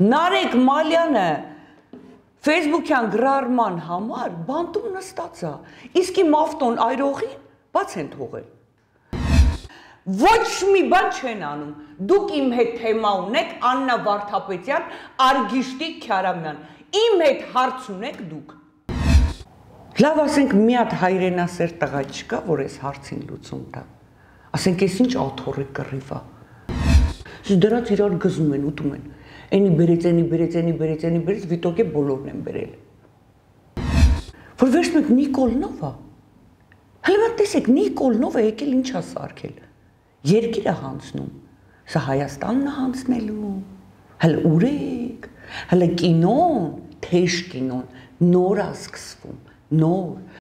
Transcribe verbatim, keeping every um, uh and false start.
Նարեկ Մալյանը Facebook-յան գրառման համար բանտում նստած է, իսկ իմ ավտոն այրողին բաց են թողել։ Ոչ մի բան չեն անում, դուք իմ հետ թեմա ունեք Աննա Վարդապետյան, Արգիշտի Քյարամյան, իմ հետ հարց ունեք դուք։ Լավ, ասենք մի հատ հայրենասեր տղա չկա, որ այս հարցին լուծում տա, ասենք ես ինչ աթոռի կռիվ է, դրանց իրար գզում են, ուտում են, Էնի բերեց, էնի բերեց, էնի բերեց, էնի բերեց, վիտոկե բոլորն են բերել։ Որ վերջ մեկ Նիկոլնով է։ Հələ մատ տեսեք, Նիկոլնովը եկել ինչ է սարքել։ Երկիր է հանցնում։ Սա Հայաստանն է հանցնելու։ Հələ ուրեք, հələ կինոն, թեժ կինոն նոր է սկսվում, նոր։